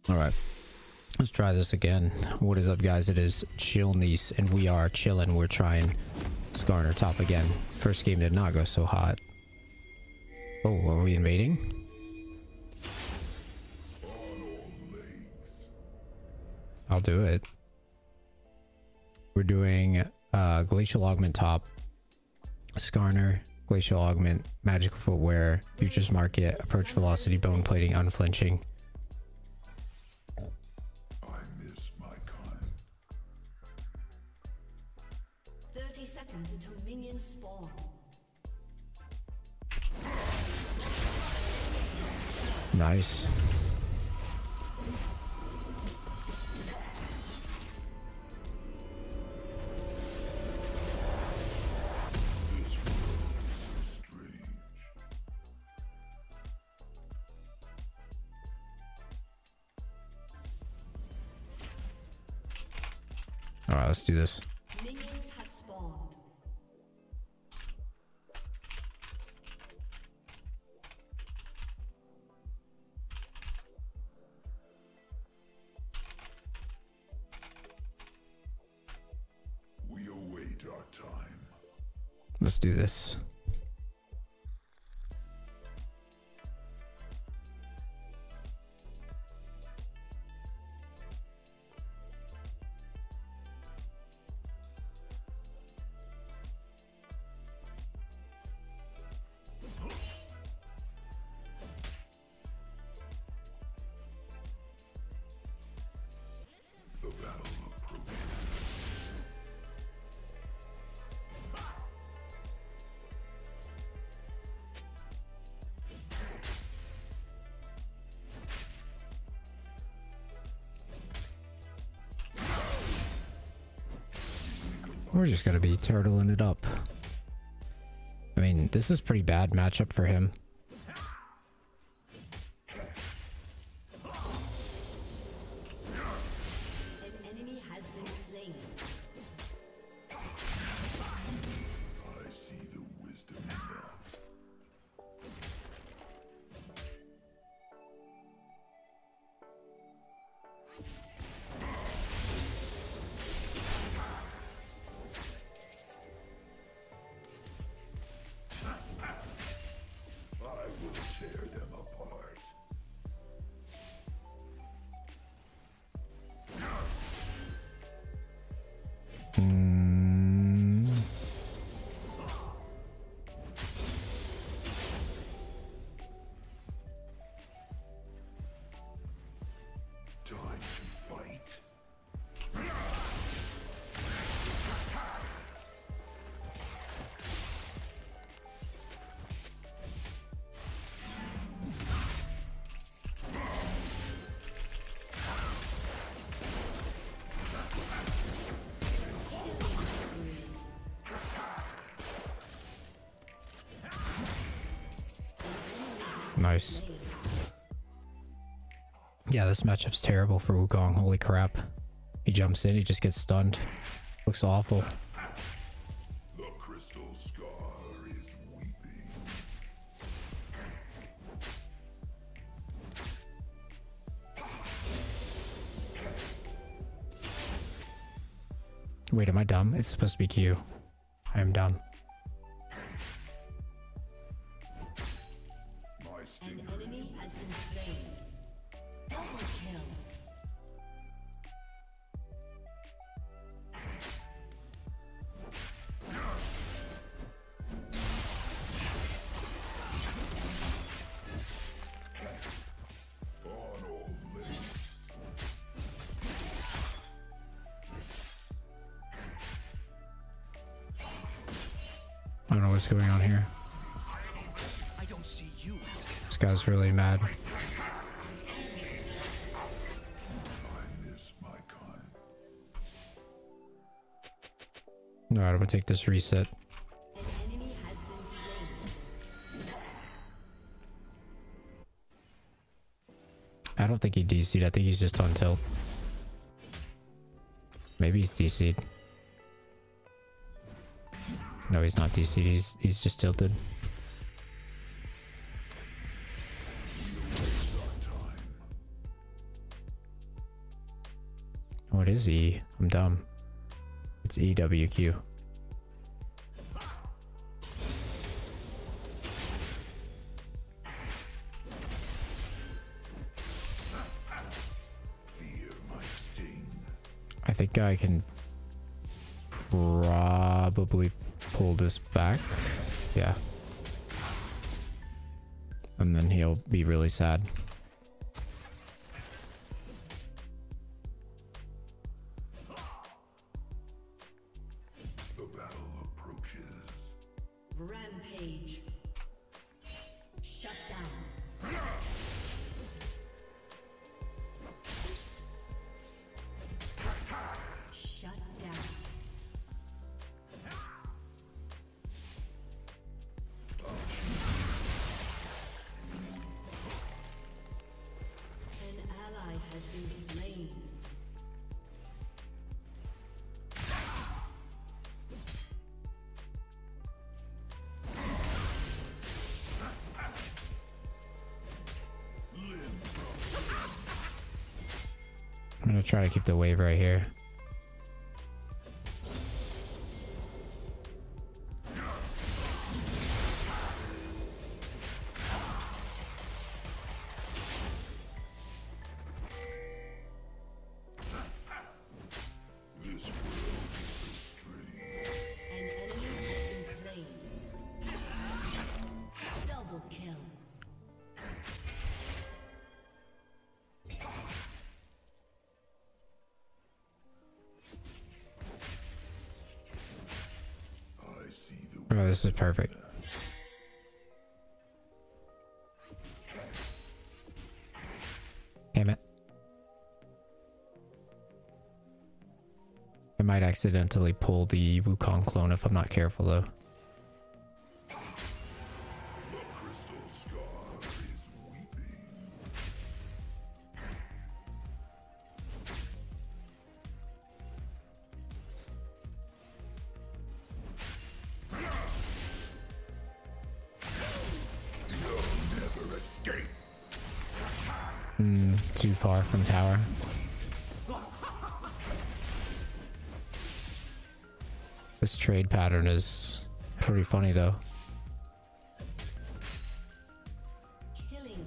All right, let's try this again. What is up, guys? It is Chill Neace, and we are chilling. We're trying Skarner top again. First game did not go so hot. Oh, are we invading? I'll do it. We're doing Glacial Augment top, Skarner, Glacial Augment, Magical Footwear, Futures Market, Approach Velocity, Bone Plating, Unflinching. 30 seconds until minions spawn. Nice. All right, let's do this. Minions have spawned. We await our time. Let's do this. The battle approaches. We're just gonna be turtling it up. I mean, this is pretty bad matchup for him. An enemy has been slain. I see the wisdom in that. I will tear them apart. Time to fight. Nice. Yeah, this matchup's terrible for Wukong. Holy crap. He jumps in, he just gets stunned. Looks awful. The crystal scar is weeping. Wait, am I dumb? It's supposed to be Q. I am dumb. My An stinger enemy has been slain. Double kill. on all links. I don't know what's going on here. I don't see you. This guy's really mad. I miss my kind. Alright, I'm gonna take this reset. An enemy has been slain. I don't think he DC'd. I think he's just on tilt. Maybe he's DC'd. No, he's not DC'd. He's just tilted. What is E? I'm dumb. It's EWQ. Fear my sting. I think I can probably pull this back. Yeah. And then he'll be really sad. The battle approaches. Rampage. Shut down. Shut down. An ally has been slain. I'm gonna try to keep the wave right here. This world is so strange. An enemy has been slain. Double kill. I see the Oh, this is perfect. Damn it. I might accidentally pull the Wukong clone if I'm not careful though. crystal scar is weeping. You'll never escape. Too far from tower. This trade pattern is pretty funny though. Killing.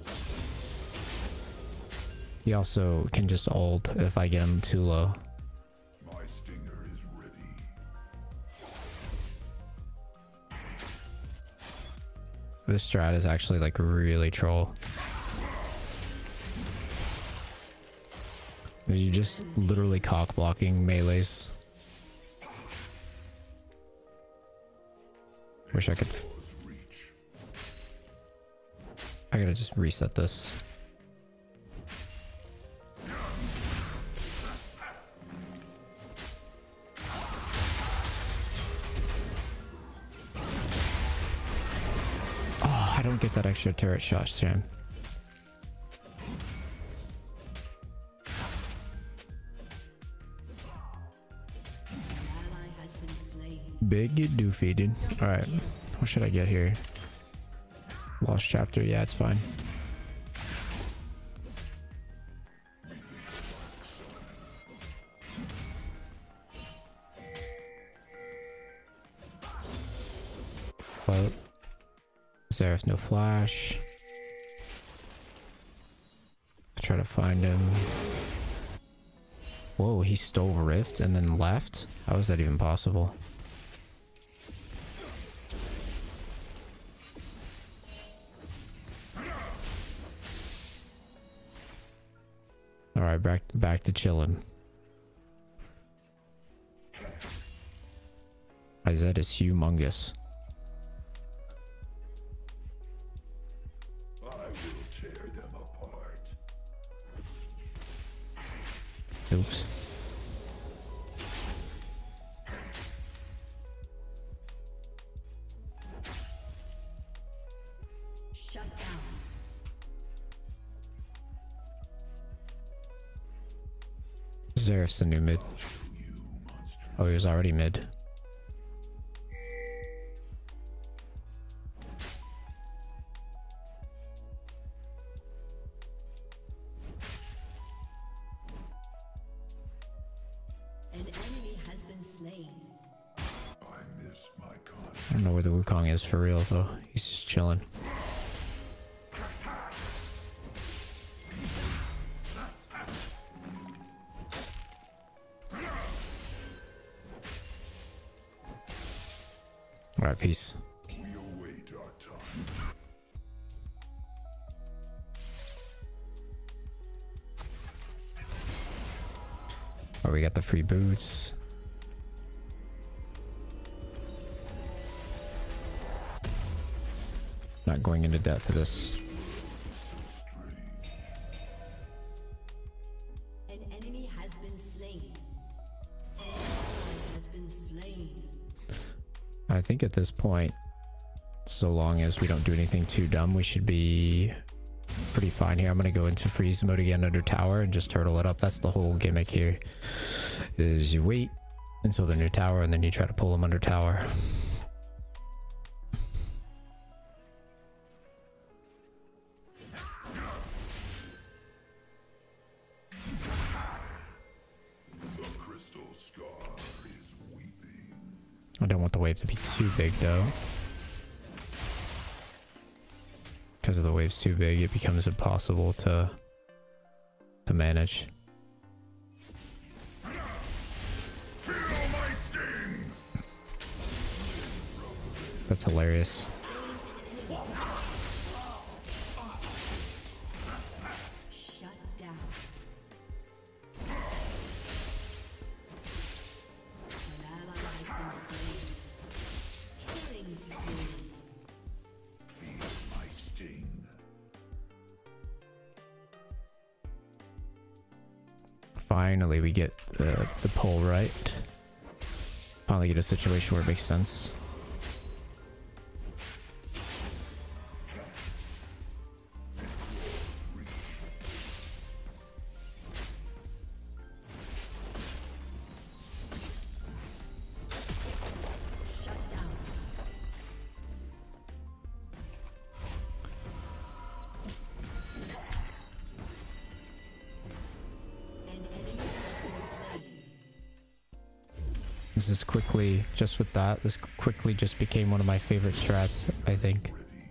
He also can just ult if I get him too low. My stinger is ready. This strat is actually like really troll. You just literally cock blocking melees. Wish I could. I gotta just reset this. Oh, I don't get that extra turret shot, Sam. Ally has been slain. Big doofy, dude. Alright. What should I get here? Lost chapter. Yeah, it's fine. Well, Zereth, no flash. Try to find him. Whoa, he stole Rift and then left? How is that even possible? Alright, back to chilling. Izet is humongous. I will tear them apart. Oops. Shut down. Zereth's the new mid. Oh, he was already mid. don't know where the Wukong is for real though. He's just chilling. Alright, peace. We await our time. Oh, we got the free boots. Not going into debt for this. An enemy has been slain. Has been slain. I think at this point, so long as we don't do anything too dumb, we should be pretty fine here. I'm gonna go into freeze mode again under tower and just turtle it up. That's the whole gimmick here, is you wait until they're near tower and then you try to pull them under tower. The crystal scar is weeping. I don't want the wave to be too big though. Because if the wave's too big, it becomes impossible to manage. That's hilarious. Shut down. An ally has been slain. Killing spree. Feel my sting. Finally, we get the pull right. Finally get a situation where it makes sense. Shut down. An enemy has been slain. This is quickly, just with that, this quickly just became one of my favorite strats, I think.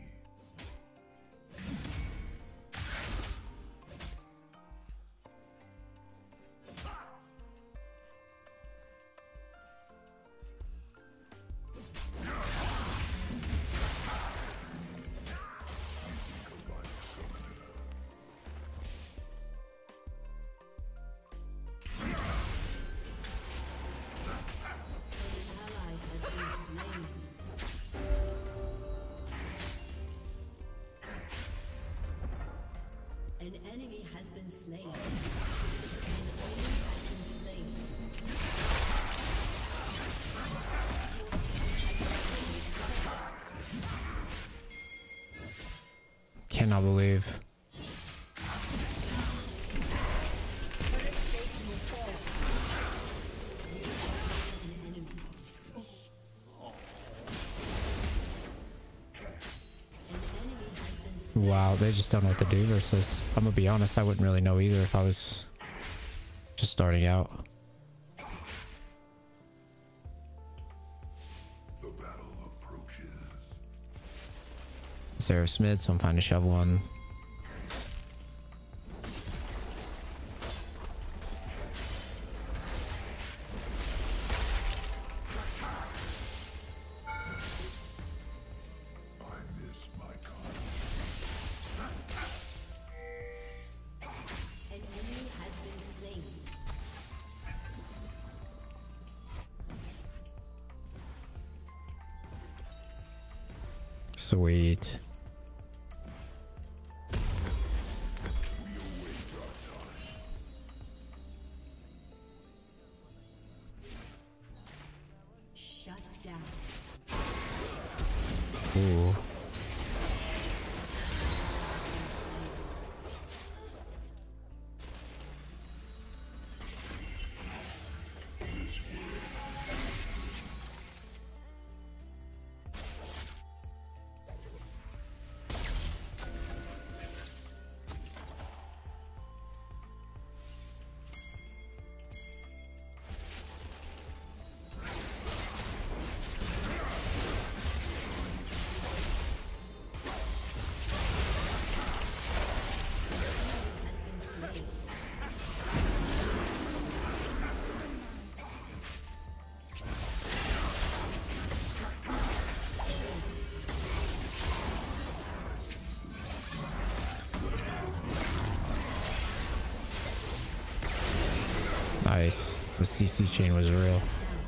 Ally has been slain. An enemy has been slain. An enemy has been slain. Cannot believe. Wow, they just don't know what to do versus... I'm gonna be honest, I wouldn't really know either if I was just starting out. The battle approaches. Sarah's mid, so I'm fine to shove one. I miss my kind. An enemy has been slain. Sweet. Shut down. Ooh. Nice. The CC chain was real.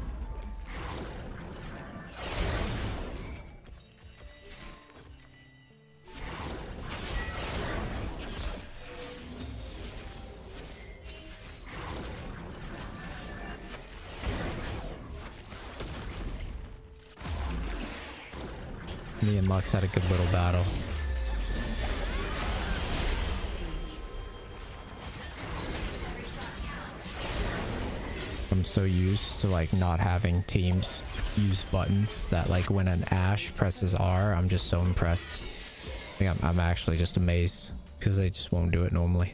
Me and Lux had a good little battle. I'm so used to like not having teams use buttons that like when an Ashe presses R, I'm just so impressed. I think I'm actually just amazed because they just won't do it normally.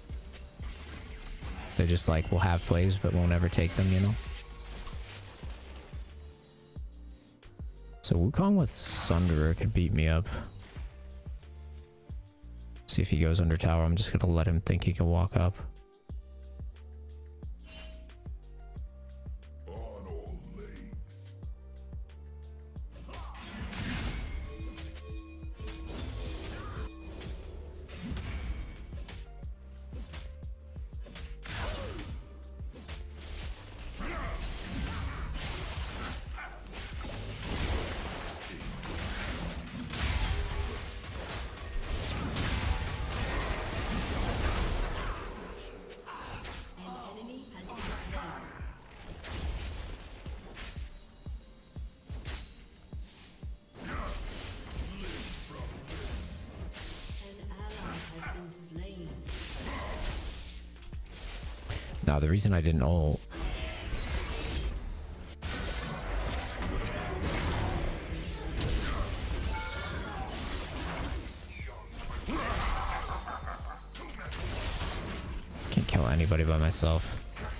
They just like will have plays but won't ever take them, you know? So Wukong with Sunderer could beat me up. See if he goes under tower. I'm just gonna let him think he can walk up. On all legs. An enemy has been slain. An ally has been slain. Now the reason I didn't ult can't kill anybody by myself.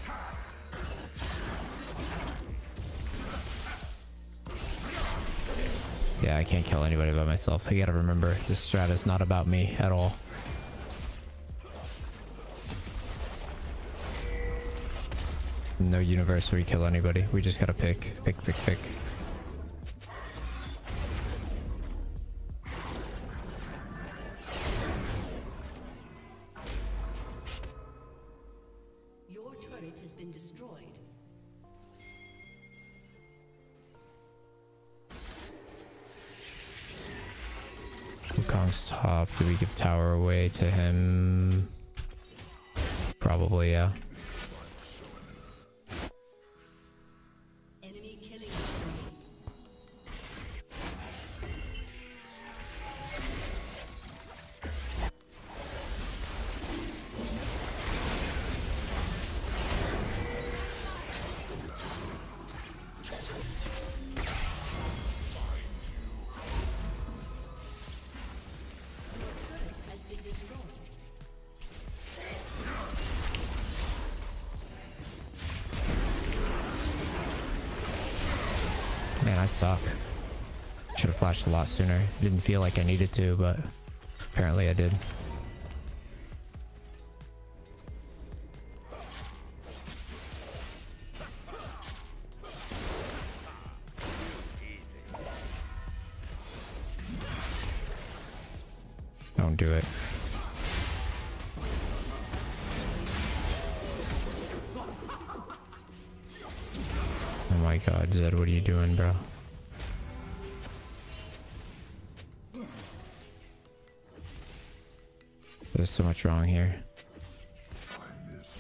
Yeah, I can't kill anybody by myself. You gotta remember, this strat is not about me at all. No universe where you kill anybody. We just gotta pick. Your turret has been destroyed. Wukong's top. Do we give tower away to him? Probably, yeah. Enemy killing spree. Has been destroyed. Man, I suck. Should have flashed a lot sooner. Didn't feel like I needed to, but apparently I did. Don't do it. Oh my god, Zed, what are you doing, bro? There's so much wrong here. I miss my time.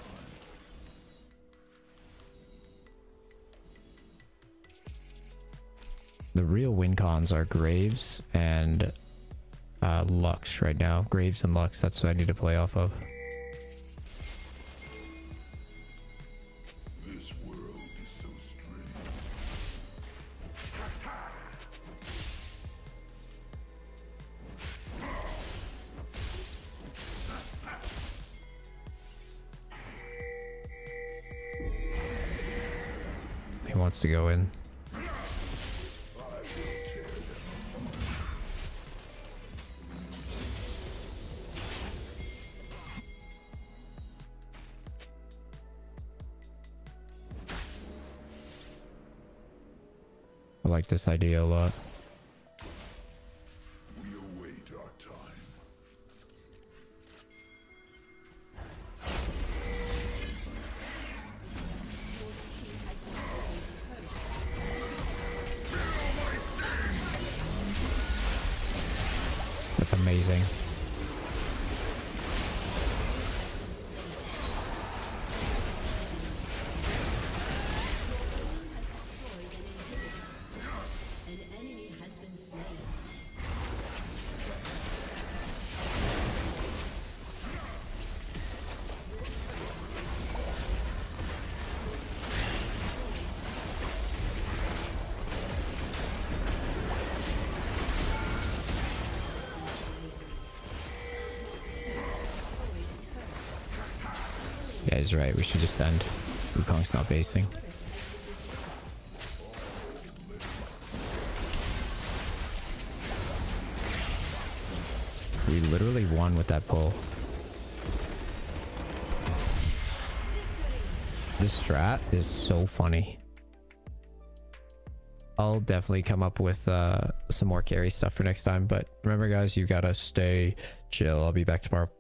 The real win cons are Graves and Lux right now. Graves and Lux, that's what I need to play off of. This world is so strange. He wants to go in. I like this idea a lot. We await our time. That's amazing. An enemy has been slain. Yeah, he's right. We should just end. Wukong's not basing. We literally won with that pull. This strat is so funny. I'll definitely come up with some more carry stuff for next time. But remember, guys, you gotta stay chill. I'll be back tomorrow.